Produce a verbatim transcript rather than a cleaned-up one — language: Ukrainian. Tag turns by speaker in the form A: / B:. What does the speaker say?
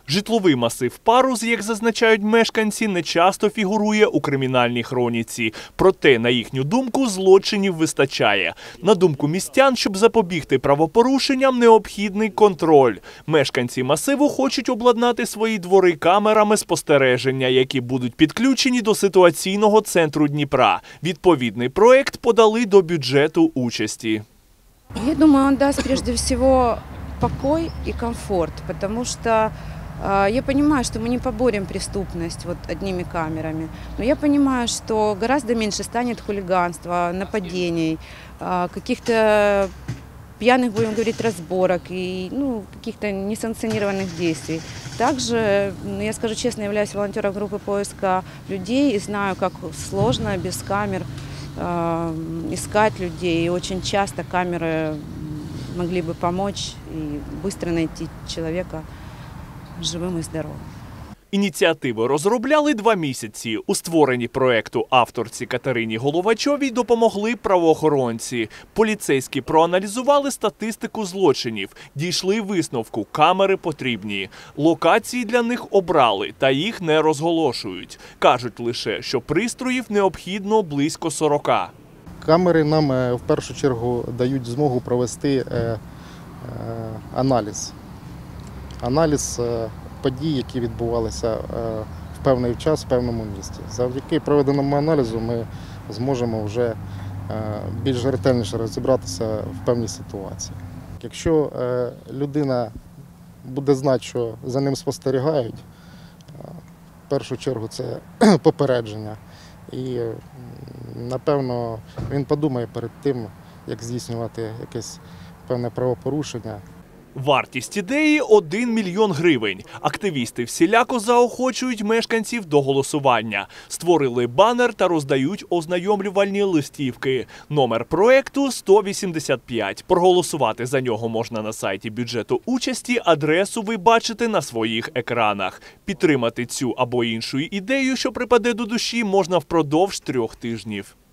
A: Житловий масив Парус, як зазначають мешканці, не часто фігурує у кримінальній хроніці. Проте, на їхню думку, злочинів вистачає. На думку містян, щоб запобігти правопорушенням, необхідний контроль. Мешканці масиву хочуть обладнати свої двори камерами спостереження, які будуть підключені до ситуаційного центру Дніпра. Відповідний проєкт подали до бюджету участі.
B: Я думаю, он даст прежде всего покой и комфорт, потому что э, я понимаю, что мы не поборем преступность вот одними камерами, но я понимаю, что гораздо меньше станет хулиганства, нападений, э, каких-то пьяных, будем говорить, разборок и ну, каких-то несанкционированных действий. Также, ну, я скажу честно, являюсь волонтером группы поиска людей и знаю, как сложно без камер искать людей, и очень часто камеры могли бы помочь и быстро найти человека живым и здоровым.
A: Ініціативу розробляли два місяці. У створенні проєкту авторці Катерині Головачовій допомогли правоохоронці. Поліцейські проаналізували статистику злочинів, дійшли висновку – камери потрібні. Локації для них обрали, та їх не розголошують. Кажуть лише, що пристроїв необхідно близько сорока.
C: Камери нам в першу чергу дають змогу провести аналіз. Аналіз подій, які відбувалися в певний час в певному місці. Завдяки проведеному аналізу ми зможемо вже більш ретельніше розібратися в певній ситуації. Якщо людина буде знати, що за ним спостерігають, в першу чергу це попередження. І, напевно, він подумає перед тим, як здійснювати якесь певне правопорушення.
A: Вартість ідеї – один мільйон гривень. Активісти всіляко заохочують мешканців до голосування. Створили банер та роздають ознайомлювальні листівки. Номер проєкту – сто вісімдесят п'ять. Проголосувати за нього можна на сайті бюджету участі, адресу ви бачите на своїх екранах. Підтримати цю або іншу ідею, що припаде до душі, можна впродовж трьох тижнів.